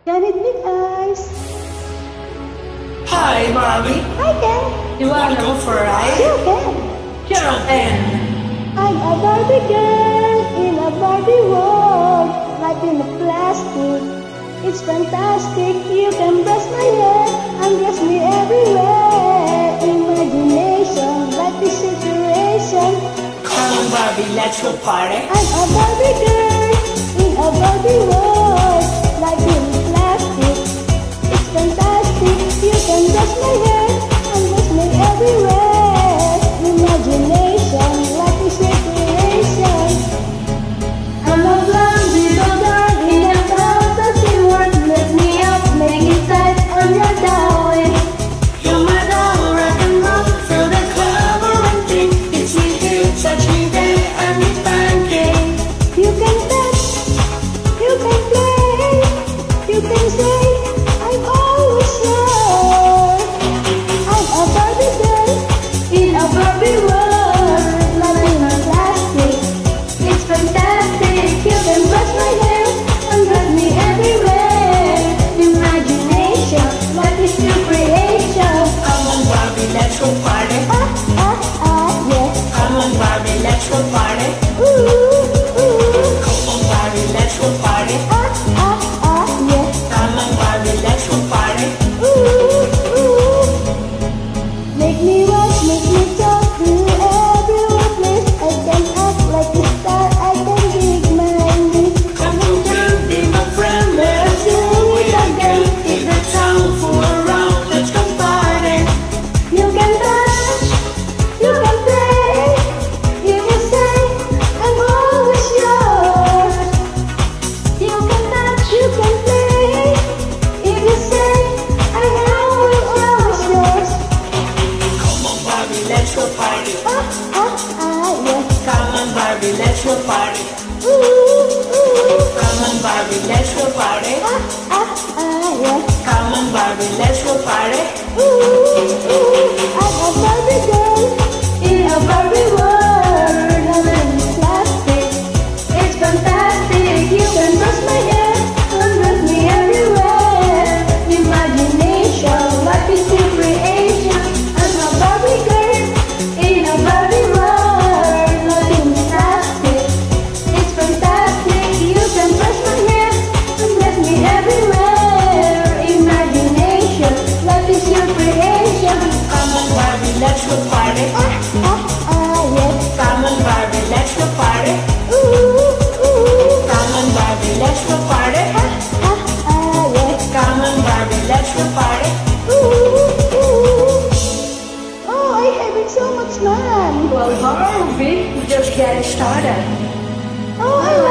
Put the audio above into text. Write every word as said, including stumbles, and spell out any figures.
Janet Big Eyes. Hi, Barbie. Hi, Ken. You wanna go for a ride? Sure, Ken. Jump in. I'm a Barbie girl in a Barbie world, life in a plastic. It's fantastic. You can brush my hair and dress me everywhere. Imagination, life is a creation. Come on, Barbie, let's go party. I'm a Barbie girl in a Barbie world, life in plastic. It's fantastic. You can brush my hair and dress me everywhere. Imagination, life is a creation. I'm a blondie girl in a fantasy world. Lift me up, make it tight on your darling. You're my doll, rock and roll, feel the clever and think. It's me here, touch me there, I'm your pancake. You can touch, you can play, you can say, I'm always yours. I'm a Barbie girl in a Barbie world, nothing in plastic. It's fantastic. You can brush my hair and dress me everywhere. Imagination, what is your creation? Come on, Barbie, let's go party. Ah, ah, ah, yes. Come on, Barbie, let's go party. Ooh, ooh. Come on, Barbie, let's go party. Ah, ah, ah, yes. Come on, Barbie, let's go party. Ooh, ooh. Make me walk, make me talk to everyone, please. I can act like a star, I can dig my knees. Come on, girl, be my friend, let's do it again. Hit the town for a round, let's go party. You can touch, you can play, you can say, I'm always yours. You can touch, you can play, if you say, I am always yours. Come on, Barbie, let's go party. Ah, ah, ah, yes. Come on, Barbie, let's go party. Ooh, ooh. Come on, Barbie, let's go party. Ah, ah, ah, yes. Come on, Barbie, let's go party. Ooh, ooh. I'm a Barbie girl in a Barbie world, nothing is plastic. It's fantastic. You can brush my hair and dress me everywhere. Imagination, life is your creation. I'm a Barbie girl in a Barbie world, nothing is plastic. It's fantastic. You can brush my hair and dress me everywhere. Imagination, life is your creation. Come on, Barbie, let's go party. Ah, ah, ah, yes. Come on, Barbie, let's go party. Ooh, ooh. Come on, Barbie, let's go party. Ah, ah, ah, yes. Come on, Barbie, let's go party. Ooh, ooh. Oh, I having so much fun. Well, Barbie, we just getting started. Oh, I